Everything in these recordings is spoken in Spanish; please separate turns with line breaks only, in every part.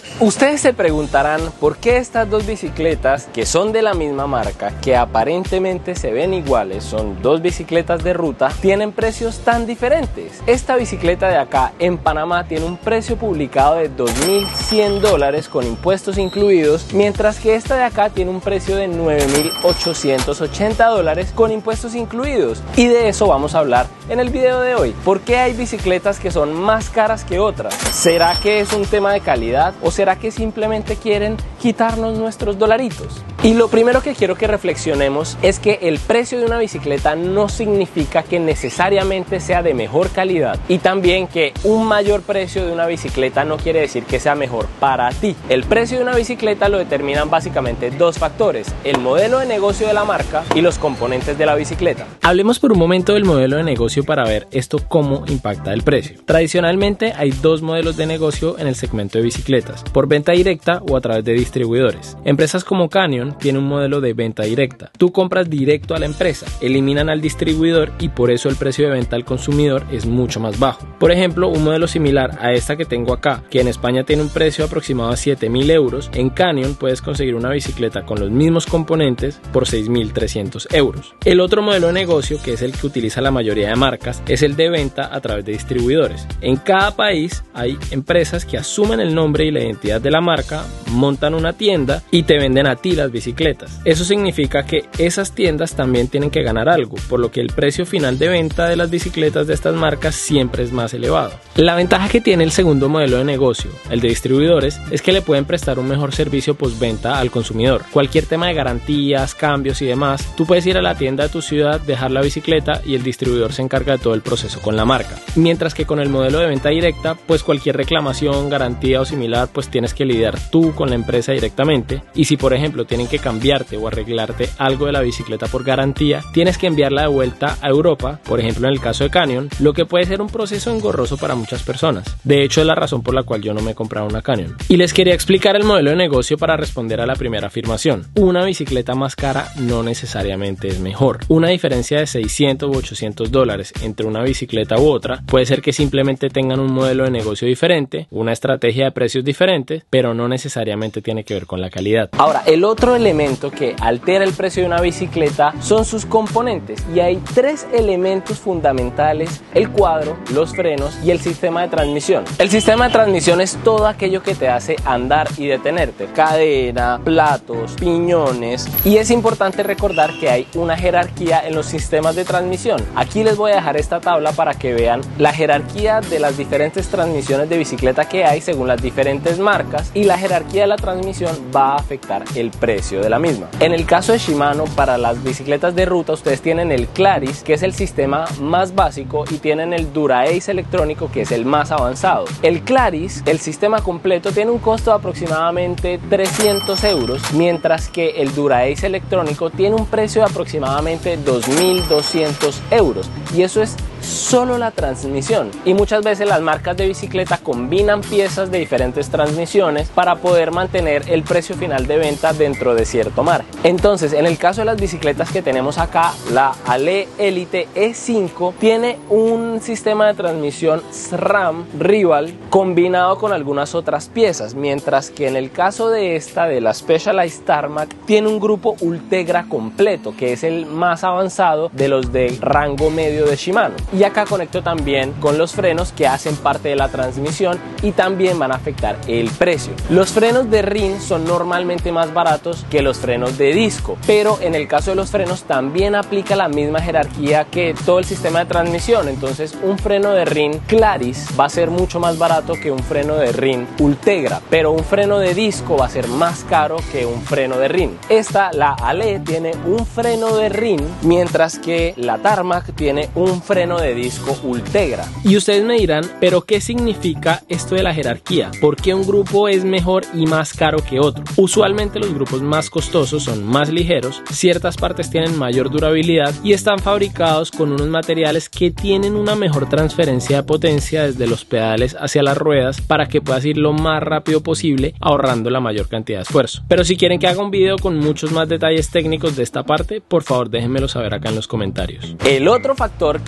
Ustedes se preguntarán por qué estas dos bicicletas, que son de la misma marca, que aparentemente se ven iguales, son dos bicicletas de ruta, tienen precios tan diferentes. Esta bicicleta de acá en Panamá tiene un precio publicado de $2.100 con impuestos incluidos, mientras que esta de acá tiene un precio de $9.880 con impuestos incluidos. Y de eso vamos a hablar en el video de hoy. ¿Por qué hay bicicletas que son más caras que otras? ¿Será que es un tema de calidad o será que simplemente quieren quitarnos nuestros dolaritos? Y lo primero que quiero que reflexionemos es que el precio de una bicicleta no significa que necesariamente sea de mejor calidad, y también que un mayor precio de una bicicleta no quiere decir que sea mejor para ti. El precio de una bicicleta lo determinan básicamente dos factores: el modelo de negocio de la marca y los componentes de la bicicleta. Hablemos por un momento del modelo de negocio para ver esto cómo impacta el precio. Tradicionalmente hay dos modelos de negocio en el segmento de bicicletas: por venta directa o a través de distribuidores. Empresas como Canyon tienen un modelo de venta directa. Tú compras directo a la empresa, eliminan al distribuidor y por eso el precio de venta al consumidor es mucho más bajo. Por ejemplo, un modelo similar a esta que tengo acá, que en España tiene un precio aproximado a 7.000 euros, en Canyon puedes conseguir una bicicleta con los mismos componentes por 6.300 euros. El otro modelo de negocio, que es el que utiliza la mayoría de marcas, es el de venta a través de distribuidores. En cada país hay empresas que asumen el nombre y la identidad de la marca, montan una tienda y te venden a ti las bicicletas. Eso significa que esas tiendas también tienen que ganar algo, por lo que el precio final de venta de las bicicletas de estas marcas siempre es más elevado. La ventaja que tiene el segundo modelo de negocio, el de distribuidores, es que le pueden prestar un mejor servicio postventa al consumidor. Cualquier tema de garantías, cambios y demás, tú puedes ir a la tienda de tu ciudad, dejar la bicicleta y el distribuidor se encarga de todo el proceso con la marca. Mientras que con el modelo de venta directa, pues cualquier reclamación, garantía o similar, pues tienes que lidiar tú con la empresa directamente, y si por ejemplo tienen que cambiarte o arreglarte algo de la bicicleta por garantía, tienes que enviarla de vuelta a Europa, por ejemplo en el caso de Canyon, lo que puede ser un proceso engorroso para muchas personas. De hecho, es la razón por la cual yo no me he comprado una Canyon. Y les quería explicar el modelo de negocio para responder a la primera afirmación. Una bicicleta más cara no necesariamente es mejor. Una diferencia de $600 u $800 entre una bicicleta u otra puede ser que simplemente tengan un modelo de negocio diferente, una estrategia de precios diferente, pero no necesariamente tiene que ver con la calidad. Ahora, el otro elemento que altera el precio de una bicicleta son sus componentes, y hay tres elementos fundamentales: el cuadro, los frenos y el sistema de transmisión. El sistema de transmisión es todo aquello que te hace andar y detenerte: cadena, platos, piñones, y es importante recordar que hay una jerarquía en los sistemas de transmisión. Aquí les voy a dejar esta tabla para que vean la jerarquía de las diferentes transmisiones de bicicleta que hay según las diferentes marcas, y la jerarquía de la transmisión va a afectar el precio de la misma. En el caso de Shimano, para las bicicletas de ruta ustedes tienen el Claris, que es el sistema más básico, y tienen el Dura-Ace electrónico, que es el más avanzado. El Claris, el sistema completo, tiene un costo de aproximadamente 300 euros, mientras que el Dura-Ace electrónico tiene un precio de aproximadamente 2.200 euros, y eso es solo la transmisión. Y muchas veces las marcas de bicicleta combinan piezas de diferentes transmisiones para poder mantener el precio final de venta dentro de cierto margen. Entonces, en el caso de las bicicletas que tenemos acá, la Ale Elite E5 tiene un sistema de transmisión SRAM Rival combinado con algunas otras piezas, mientras que en el caso de esta, de la Specialized Tarmac, tiene un grupo Ultegra completo, que es el más avanzado de los de rango medio de Shimano. Y acá conecto también con los frenos, que hacen parte de la transmisión y también van a afectar el precio. Los frenos de rin son normalmente más baratos que los frenos de disco, pero en el caso de los frenos también aplica la misma jerarquía que todo el sistema de transmisión. Entonces, un freno de rin Claris va a ser mucho más barato que un freno de rin Ultegra, pero un freno de disco va a ser más caro que un freno de rin. Esta, la Ale, tiene un freno de rin, mientras que la Tarmac tiene un freno de disco Ultegra. Y ustedes me dirán, ¿pero qué significa esto de la jerarquía? ¿Por qué un grupo es mejor y más caro que otro? Usualmente los grupos más costosos son más ligeros, ciertas partes tienen mayor durabilidad y están fabricados con unos materiales que tienen una mejor transferencia de potencia desde los pedales hacia las ruedas para que puedas ir lo más rápido posible, ahorrando la mayor cantidad de esfuerzo. Pero si quieren que haga un video con muchos más detalles técnicos de esta parte, por favor déjenmelo saber acá en los comentarios. El otro factor que va a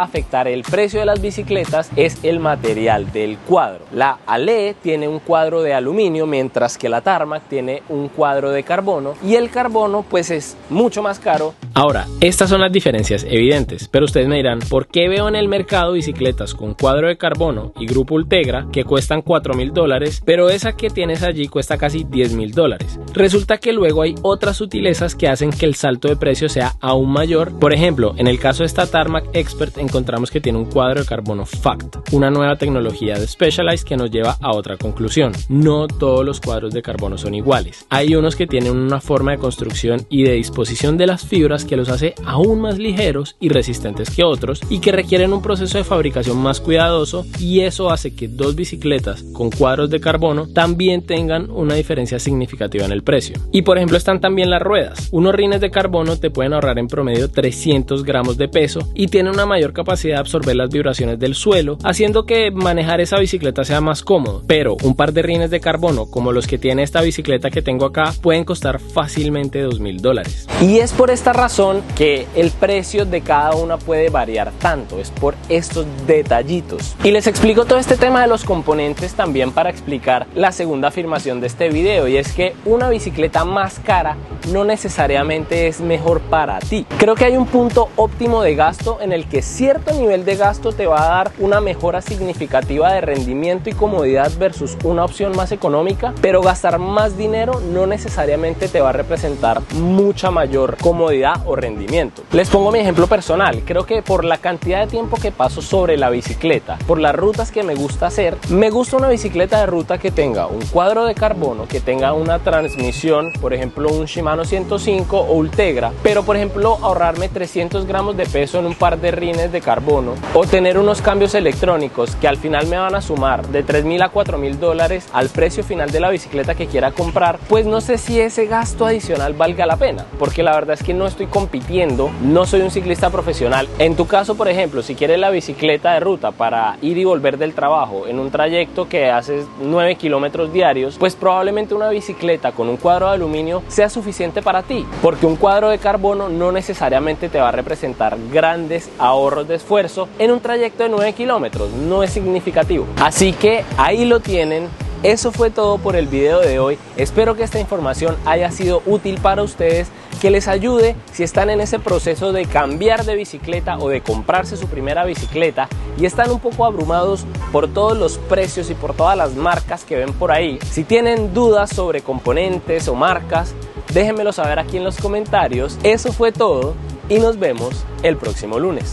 afectar el precio de las bicicletas es el material del cuadro. La Ale tiene un cuadro de aluminio, mientras que la Tarmac tiene un cuadro de carbono, y el carbono pues es mucho más caro. Ahora, estas son las diferencias evidentes, pero ustedes me dirán, ¿por qué veo en el mercado bicicletas con cuadro de carbono y grupo Ultegra que cuestan $4.000, pero esa que tienes allí cuesta casi $10.000? Resulta que luego hay otras sutilezas que hacen que el salto de precio sea aún mayor. Por ejemplo, en el caso de esta Tarmac Expert encontramos que tiene un cuadro de carbono FACT, una nueva tecnología de Specialized que nos lleva a otra conclusión: no todos los cuadros de carbono son iguales. Hay unos que tienen una forma de construcción y de disposición de las fibras que los hace aún más ligeros y resistentes que otros, y que requieren un proceso de fabricación más cuidadoso, y eso hace que dos bicicletas con cuadros de carbono también tengan una diferencia significativa en el precio. Y por ejemplo están también las ruedas. Unos rines de carbono te pueden ahorrar en promedio 300 gramos de peso y tienen una mayor capacidad de absorber las vibraciones del suelo, haciendo que manejar esa bicicleta sea más cómodo. Pero un par de rines de carbono como los que tiene esta bicicleta que tengo acá pueden costar fácilmente $2.000. Y es por esta razón que el precio de cada una puede variar tanto, es por estos detallitos. Y les explico todo este tema de los componentes también para explicar la segunda afirmación de este video, y es que una bicicleta más cara no necesariamente es mejor para ti. Creo que hay un punto óptimo de gasto en el que cierto nivel de gasto te va a dar una mejora significativa de rendimiento y comodidad versus una opción más económica, pero gastar más dinero no necesariamente te va a representar mucha mayor comodidad o rendimiento. Les pongo mi ejemplo personal. Creo que por la cantidad de tiempo que paso sobre la bicicleta, por las rutas que me gusta hacer, me gusta una bicicleta de ruta que tenga un cuadro de carbono, que tenga una transmisión, por ejemplo un Shimano 105 o Ultegra, pero por ejemplo ahorrarme 300 gramos de peso en un par de rines de carbono, o tener unos cambios electrónicos que al final me van a sumar de $3.000 a $4.000 al precio final de la bicicleta que quiera comprar, pues no sé si ese gasto adicional valga la pena, porque la verdad es que no estoy compitiendo, no soy un ciclista profesional. En tu caso, por ejemplo, si quieres la bicicleta de ruta para ir y volver del trabajo en un trayecto que haces 9 kilómetros diarios, pues probablemente una bicicleta con un cuadro de aluminio sea suficiente para ti, porque un cuadro de carbono no necesariamente te va a representar grandes ahorros de esfuerzo en un trayecto de 9 kilómetros, no es significativo. Así que ahí lo tienen. Eso fue todo por el video de hoy. Espero que esta información haya sido útil para ustedes, que les ayude si están en ese proceso de cambiar de bicicleta o de comprarse su primera bicicleta y están un poco abrumados por todos los precios y por todas las marcas que ven por ahí. Si tienen dudas sobre componentes o marcas, déjenmelo saber aquí en los comentarios. Eso fue todo y nos vemos el próximo lunes.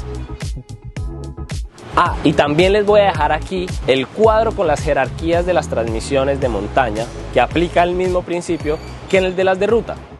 Y también les voy a dejar aquí el cuadro con las jerarquías de las transmisiones de montaña, que aplica el mismo principio que en el de las de ruta.